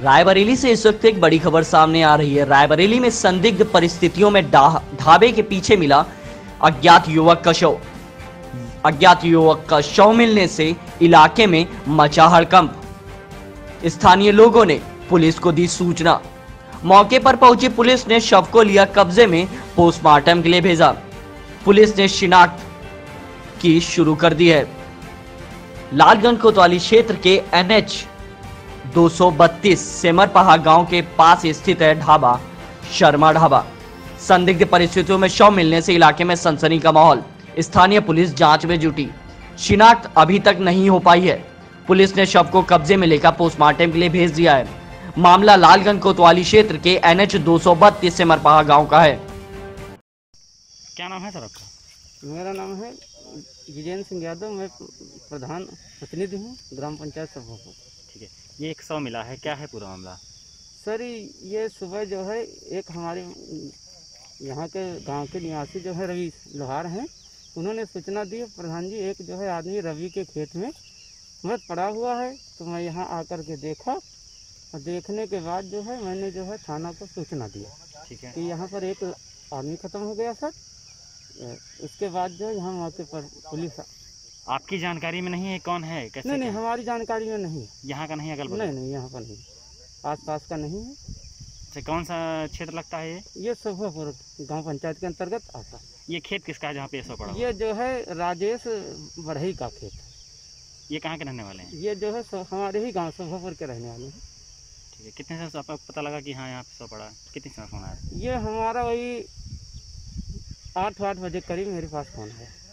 रायबरेली से इस वक्त एक बड़ी खबर सामने आ रही है। रायबरेली में संदिग्ध परिस्थितियों में ढाबे के पीछे मिला अज्ञात युवक का शव मिलने से इलाके में मचा हड़कंप। स्थानीय लोगों ने पुलिस को दी सूचना। मौके पर पहुंची पुलिस ने शव को लिया कब्जे में, पोस्टमार्टम के लिए भेजा। पुलिस ने शिनाख्त की शुरू कर दी है। लालगंज कोतवाली क्षेत्र के NH 232 सेमरपहा गांव के पास स्थित है ढाबा शर्मा ढाबा। संदिग्ध परिस्थितियों में शव मिलने से इलाके में सनसनी का माहौल। स्थानीय पुलिस जांच में जुटी। शिनाख्त अभी तक नहीं हो पाई है। पुलिस ने शव को कब्जे में लेकर पोस्टमार्टम के लिए भेज दिया है। मामला लालगंज कोतवाली क्षेत्र के NH 232 सेमरपहा गांव का है। क्या नाम है सर आपका? मेरा नाम है विजेंद्र सिंह यादव। मैं प्रधान प्रतिनिधि हूँ ग्राम पंचायत सभापति। ठीक है, ये एक शव मिला है, क्या है पूरा मामला? सर ये सुबह जो है एक हमारे यहाँ के गांव के निवासी जो है रवि लोहार हैं, उन्होंने सूचना दी प्रधान जी एक जो है आदमी रवि के खेत में मृत पड़ा हुआ है। तो मैं यहाँ आकर के देखा और देखने के बाद जो है मैंने जो है थाना को सूचना दिया। ठीक है, कि यहाँ पर एक आदमी खत्म हो गया सर। उसके बाद जो है यहाँ मौके पर पुलिस। आपकी जानकारी में नहीं है कौन है, कैसे? नहीं, हमारी जानकारी में नहीं। यहाँ का नहीं, अगल बगल? नहीं, यहाँ पर नहीं, आसपास का नहीं है। अच्छा, कौन सा क्षेत्र लगता है ये शोभापुर गांव पंचायत के अंतर्गत आता है। ये खेत किसका है जहाँ पे शव पड़ा हुआ? ये जो है राजेश बढ़ई का खेत। ये कहाँ के रहने वाले हैं? ये जो है हमारे ही गांव शोभापुर के रहने वाले हैं। ठीक है, कितने समय आपको पता लगा कि हाँ यहाँ पे शव पड़ा है? कितने समय फोन आया? ये हमारा वही 8 बजे करीब मेरे पास फोन है।